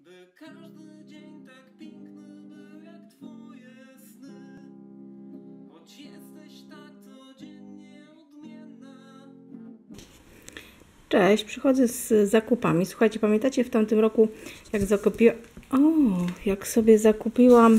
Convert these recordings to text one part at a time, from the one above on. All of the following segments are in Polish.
By każdy dzień tak piękny był jak twoje sny, choć jesteś tak codziennie odmienna. Cześć, przychodzę z zakupami. Słuchajcie, pamiętacie w tamtym roku, jak sobie zakupiłam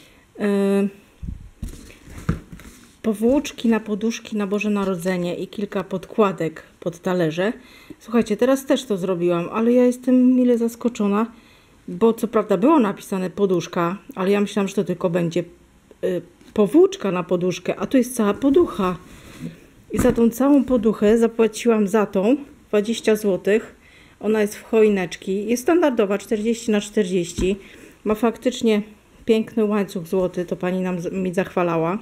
powłóczki na poduszki na Boże Narodzenie i kilka podkładek pod talerze. Słuchajcie, teraz też to zrobiłam, ale ja jestem mile zaskoczona, bo co prawda było napisane poduszka, ale ja myślałam, że to tylko będzie powłóczka na poduszkę, a tu jest cała poducha. I za tą całą poduchę zapłaciłam za tą 20 zł. Ona jest w choineczki. Jest standardowa 40×40. Ma faktycznie piękny łańcuch złoty. To pani mi zachwalała.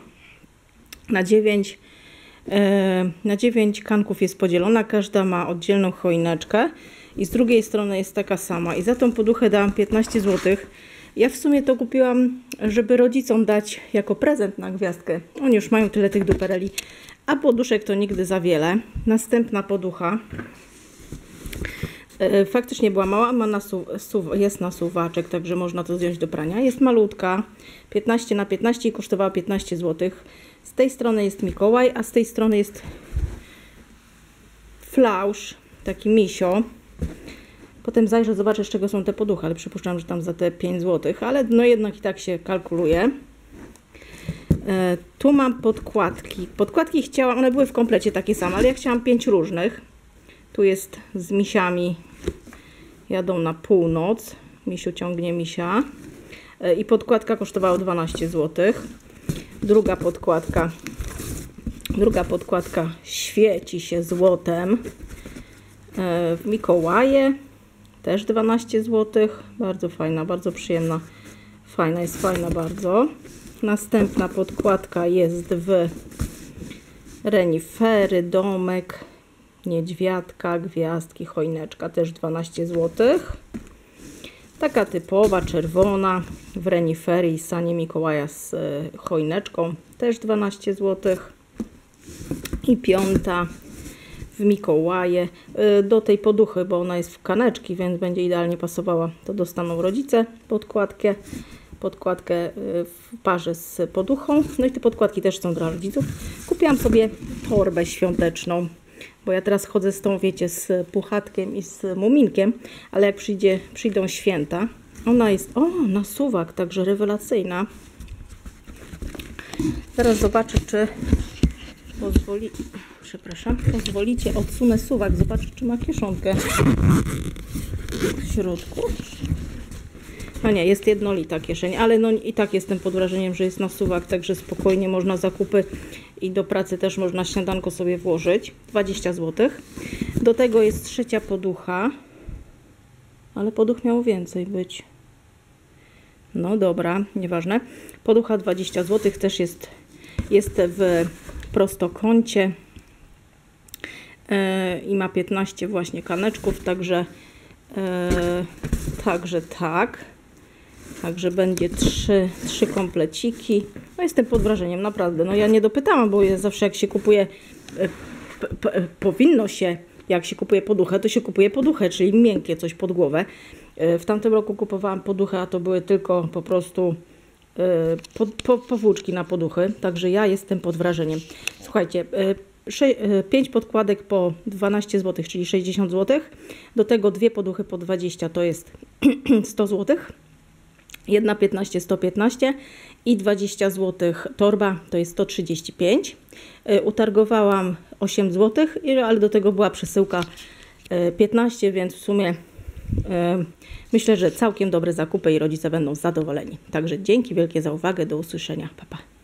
Na 9 kanków jest podzielona. Każda ma oddzielną choineczkę. I z drugiej strony jest taka sama. I za tą poduchę dałam 15 zł. Ja w sumie to kupiłam, żeby rodzicom dać jako prezent na gwiazdkę. Oni już mają tyle tych dupereli. A poduszek to nigdy za wiele. Następna poducha. Faktycznie była mała, jest nasuwaczek, także można to zdjąć do prania. Jest malutka, 15×15 i kosztowała 15 zł. Z tej strony jest Mikołaj, a z tej strony jest flausz, taki misio. Potem zajrzę, zobaczę, z czego są te poduchy, ale przypuszczam, że tam za te 5 zł, ale no jednak i tak się kalkuluje. Tu mam podkładki. Podkładki chciałam, one były w komplecie takie same, ale ja chciałam 5 różnych. Tu jest z misiami, jadą na północ. Misiu ciągnie misia. I podkładka kosztowała 12 zł. Druga podkładka świeci się złotem. W Mikołaje też 12 zł. Bardzo fajna, bardzo przyjemna. Fajna bardzo. Następna podkładka jest w renifery, domek, niedźwiadka, gwiazdki, choineczka, też 12 zł. Taka typowa, czerwona, w renifery i sanie Mikołaja z choineczką, też 12 zł. I piąta w Mikołaje. Do tej poduchy, bo ona jest w kaneczki, więc będzie idealnie pasowała, to dostaną rodzice podkładkę w parze z poduchą. No i te podkładki też są dla rodziców. Kupiłam sobie torbę świąteczną, bo ja teraz chodzę z tą, wiecie, z puchatkiem i z muminkiem, ale jak przyjdą święta, ona jest, na suwak, także rewelacyjna. Zaraz zobaczę, czy pozwolicie, odsunę suwak, zobaczę, czy ma kieszonkę w środku. No nie, jest jednolita kieszeń, ale no i tak jestem pod wrażeniem, że jest na suwak, także spokojnie można zakupy i do pracy też można śniadanko sobie włożyć. 20 zł. Do tego jest trzecia poducha, ale poduch miało więcej być. No dobra, nieważne. Poducha 20 zł, też jest w prostokącie i ma 15 właśnie kaneczków, także tak. Także będzie 3 kompleciki. No jestem pod wrażeniem, naprawdę. No ja nie dopytałam, bo zawsze jak się kupuje, powinno się, jak się kupuje poduchę, to się kupuje poduchę, czyli miękkie coś pod głowę. W tamtym roku kupowałam poduchę, a to były tylko po prostu powłóczki na poduchy. Także ja jestem pod wrażeniem. Słuchajcie, 5 podkładek po 12 zł, czyli 60 zł. Do tego 2 poduchy po 20, to jest 100 zł. Jedna 15, 115 i 20 zł torba, to jest 135. Utargowałam 8 zł, ale do tego była przesyłka 15, więc w sumie myślę, że całkiem dobre zakupy i rodzice będą zadowoleni. Także dzięki wielkie za uwagę, do usłyszenia. Pa, pa.